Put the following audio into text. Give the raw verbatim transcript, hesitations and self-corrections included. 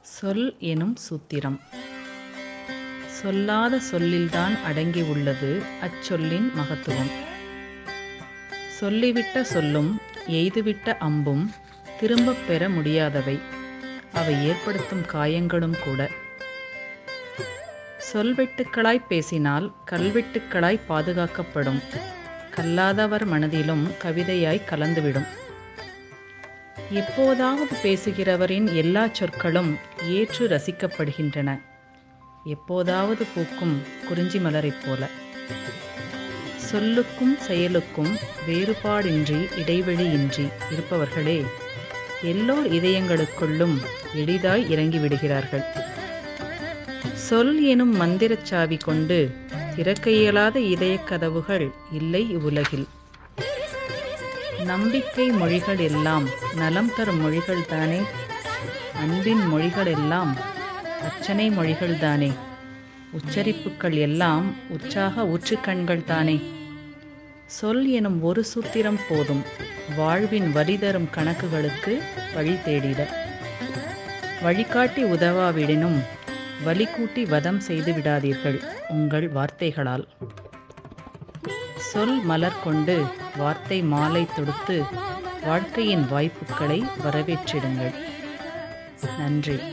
சொல் எனும் சூத்திரம். சொல்லாத சொல்லில்தான் அடங்கி உள்ளது அச்சொல்லின் மகத்துவம். சொல்லிவிட்ட சொல்லும் எய்துவிட்ட அம்பும் திரும்பப் பெற முடியாதவை. அவை ஏற்படுத்தும் காயங்களும் கூட. சொல்வெட்டுக்களாய் பேசினால் கல்வெட்டுக்களாய் பாதுகாக்கப்படும். கல்லாதவர் மனதிலும் கவிதையாய் கலந்துவிடும். எப்போதாவது பேசுகிறவரின் எல்லா சொற்களும் ஏற்று ரசிக்கப்படுகின்றன. எப்போதாவது பூக்கும் குறிஞ்சி மலரைப் போல. சொல்லுக்கும் செயலுக்கும் வேறுபாடின்றி இடைவெளியின்றி இருப்பவர்களே எல்லோர் இதயங்களுக்குள்ளும் எளிதாய் இறங்கிவிடுகிறார்கள். சொல் எனும் மந்திரச் சாவி கொண்டு திறக்க இயலாத இதயக் கதவுகள் இல்லை இவ்வுலகில். நம்பிக்கை மொழிகள் எல்லாம் நலம் தரும் மொழிகள் தானே. அன்பின் மொழிகள் எல்லாம் அர்ச்சனை மொழிகள் தானே. உச்சரிப்புக்கள் எல்லாம் உற்சாக ஊற்றுக்கண்கள் தானே. சொல் எனும் ஒரு சூத்திரம் போதும் வாழ்வின் வரி தரும் கணக்குகளுக்கு வழி தேடிட. வழிகாட்டி உதவாவிடினும் வலி கூட்டி வதம் செய்து விடாதீர்கள் உங்கள் வார்த்தைகளால். சொல் மலர் கொண்டு வார்த்தை மாலை தொடுத்து வாழ்க்கையின் வாய்ப்புகளை வரவேற்றிடுங்கள். நன்றி.